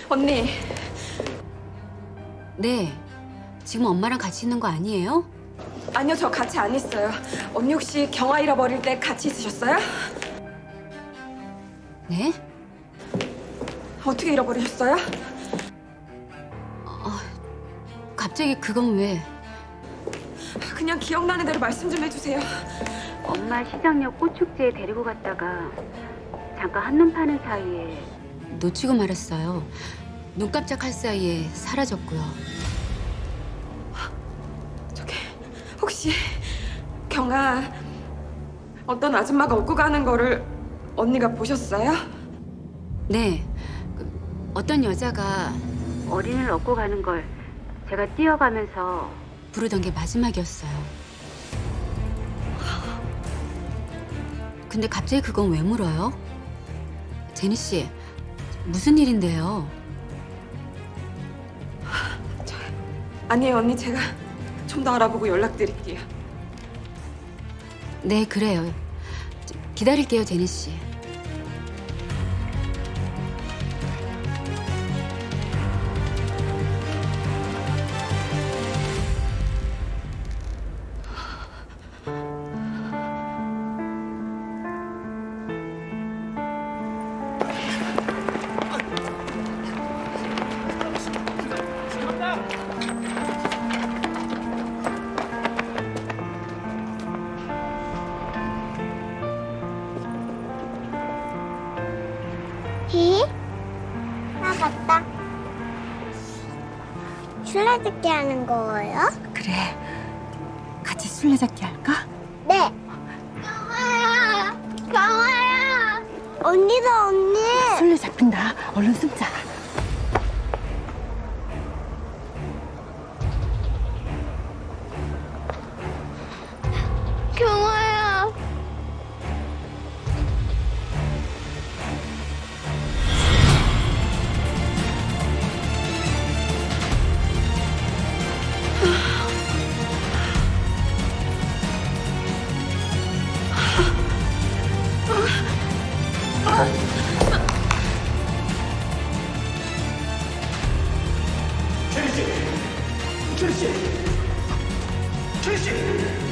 언니. 네. 지금 엄마랑 같이 있는 거 아니에요? 아니요, 저 같이 안 있어요. 언니 혹시 경아 잃어버릴 때 같이 있으셨어요? 네? 어떻게 잃어버리셨어요? 갑자기 그건 왜? 그냥 기억나는 대로 말씀 좀 해주세요. 엄마 시장역 꽃축제에 데리고 갔다가 잠깐 한눈 파는 사이에 놓치고 말았어요. 눈 깜짝할 사이에 사라졌고요. 저기 혹시 경아 어떤 아줌마가 업고 가는 거를 언니가 보셨어요? 네. 어떤 여자가 어린이를 업고 가는 걸 제가 뛰어가면서 부르던 게 마지막이었어요. 근데 갑자기 그건 왜 물어요? 제니 씨, 무슨 일인데요? 아니에요, 언니. 제가 좀 더 알아보고 연락드릴게요. 네, 그래요. 기다릴게요, 제니 씨. 나 봤다. 술래잡기 하는 거예요? 그래. 같이 술래잡기 할까? 네. 경아야, 경아야. 언니다, 언니. 술래 잡힌다. 얼른 숨자. 경아야. 최리 씨! 최리 씨! 최리 씨!